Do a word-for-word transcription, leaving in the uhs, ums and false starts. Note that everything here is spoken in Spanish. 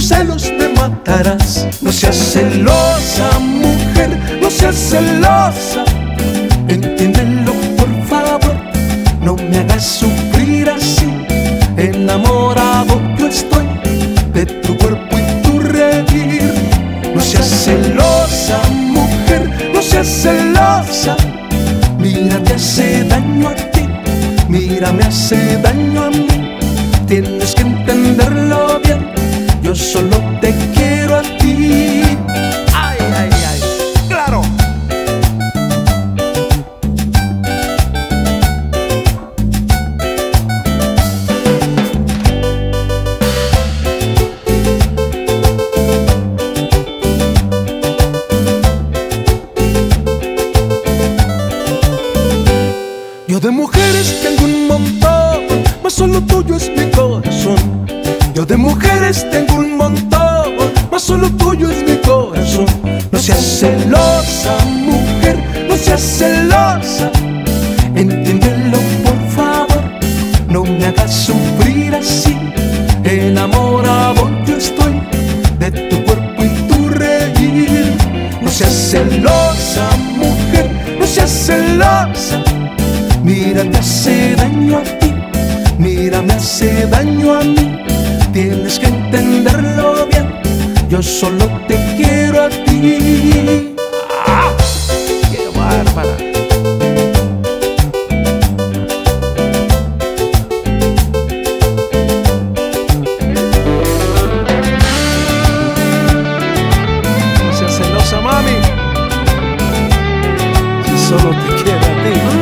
celos me matarás. No seas celosa, mujer, no seas celosa. Entiéndelo, por favor, no me hagas sufrir así. Enamorado yo estoy de tu cuerpo y tu reír. No seas celosa, mujer, no seas celosa. Mira, te hace daño a ti, mira, me hace daño a mí. Tienes que entenderlo bien, yo solo te quiero a ti. Ay, ay, ay, claro. Yo de mujeres tengo un montón, mas solo tuyo es mi corazón. Yo de mujeres tengo un montón, mas solo tuyo es mi corazón. No seas celosa, mujer, no seas celosa. Entiéndelo, por favor, no me hagas sufrir así. Enamorado yo estoy de tu cuerpo y tu reír. No seas celosa, mujer, no seas celosa. Mira, te hace daño a ti, mira, me hace daño a mí. Tienes que entenderlo bien, yo solo te quiero a ti. ¡Ah! ¡Qué bárbara! No seas celosa, mami, si solo te quiero a ti.